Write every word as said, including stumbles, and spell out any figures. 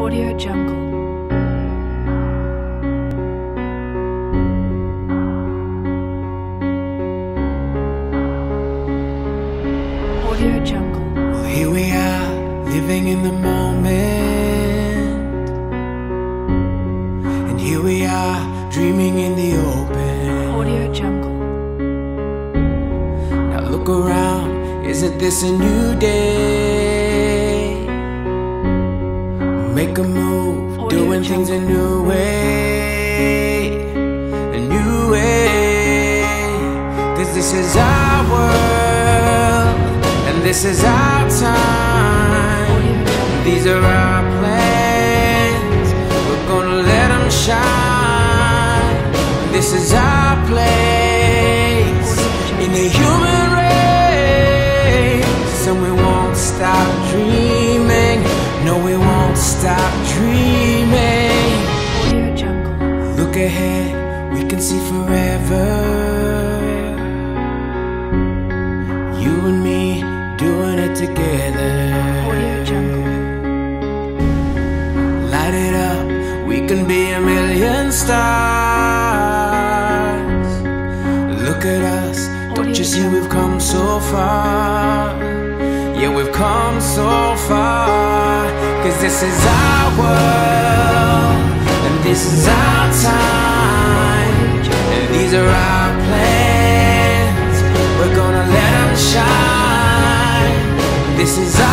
Audio Jungle. Audio Jungle. Well, here we are, living in the moment, and here we are, dreaming in the open. Audio Jungle. Now look around, isn't this a new day? Make a move, Audio doing Jungle. things a new way, a new way. Cause this is our world, and this is our time. These are our plans, we're gonna let them shine. This is our place in the human race, and we won't stop dreaming. No, we won't stop dreaming. Audio Jungle. Look ahead, we can see forever. You and me doing it together. Audio Jungle. Light it up, we can be a million stars. Look at us, don't you see we've come so far? Yeah, we've come so far. Cause this is our world, and this is our time, and these are our plans, we're gonna let them shine. This is our